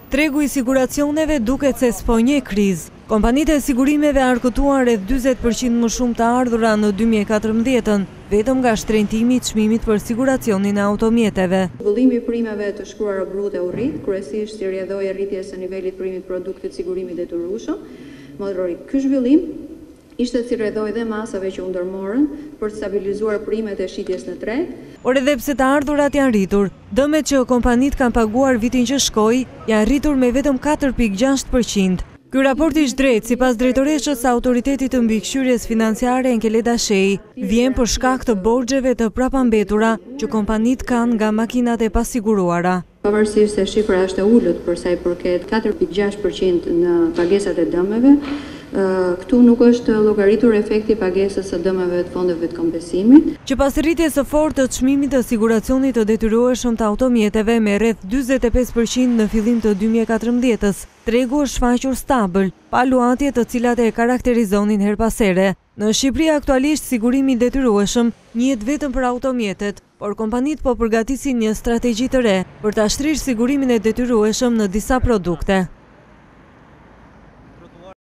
Tregu i siguracioneve duket se s'po njeh krizë. Kompanitë e sigurimeve arketuar rreth 40% më shumë të ardhura në 2014, vetëm nga shtrëngtimi i çmimit për siguracionin e automjeteve. Zhvillimi i primeve të shkruara brute u rrit, kryesisht si rrjedhoi e rritjes së nivelit primit produktit sigurimit detyrueshem. Ky zhvillim ishte si rrjedhoi dhe masave që u ndërmorën për të stabilizuar primet e shitjes në treg. Por edhe pse të ardhurat janë rritur, dëmet që kompanitë kanë paguar vitin që shkoi janë rritur me vetëm 4.6%. Ky raport ish drejt, sipas drejtoreshës së Autoritetit të Mbikëqyrjes Financiare Enkeleda Shei, vjen për shkak të borxheve të prapambetura që kompanitë kanë nga makinat e pasiguruara. Pavarësisht se shifra është e ulët për sa i përket 4.6% në pagesat e dëmeve, këtu nuk është llogaritur efekti pagesës së dëmeve të fondeve të kompensimit. Që pas rritjes së fortë të çmimit të siguracionit të detyrueshëm të automjeteve me rreth 45% në fillim të 2014-s, tregu është shfaqur stabil, pa luantje të cilat e karakterizonin her pas here. Në Shqipëri aktualisht sigurimi i detyrueshëm njihet vetëm për automjetet, por kompanitë po përgatisin një strategji të re për ta shtrirë sigurimin e detyrueshëm në disa produkte.